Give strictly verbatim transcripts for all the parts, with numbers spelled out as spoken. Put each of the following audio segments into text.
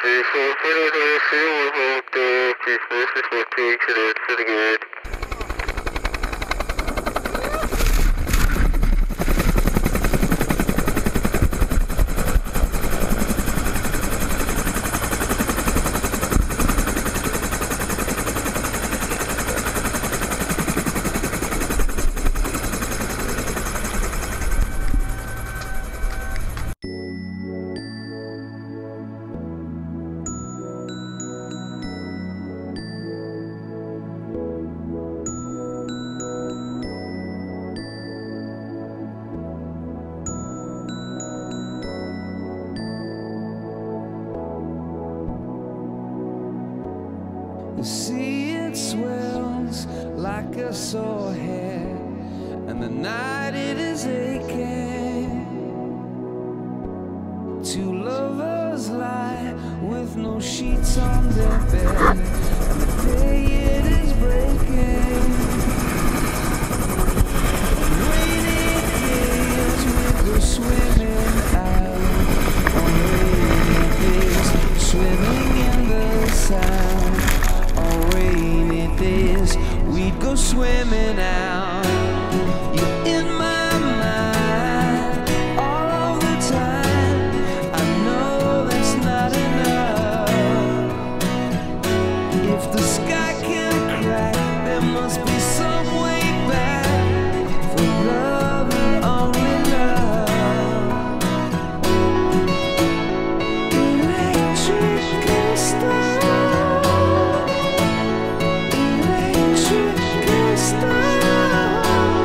Three four four zero zero one two three four six four two excellent, pretty good. You see it swells like a sore head, and the night it is aching. Two lovers lie with no sheets on their bed, and the day it is breaking. Rainy days we go swimming out, on rainy days swimming in the sound. On rainy days we'd go swimming out. You're in my mind all of the time. I know that's not enough. If the sky can crack, there must be some way back for love and only love. Electric and stars. Electric stars.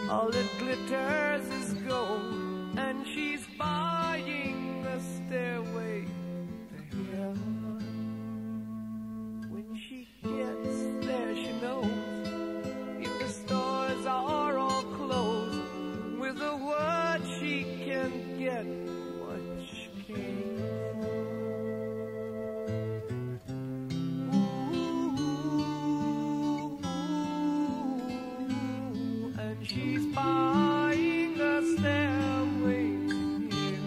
all that glitters is gold, and she's buying a stairway to heaven. When she gets there, she knows if the stores are all closed, with a word she can get what she came for. Ooh, and she's buying a stairway here.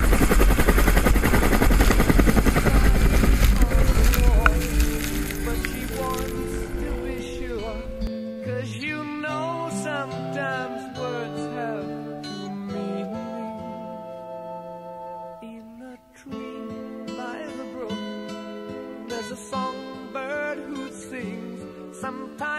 But she wants to be sure, 'cause you know sometimes words have two meanings. In a tree by the brook, there's a songbird who sings. Sometimes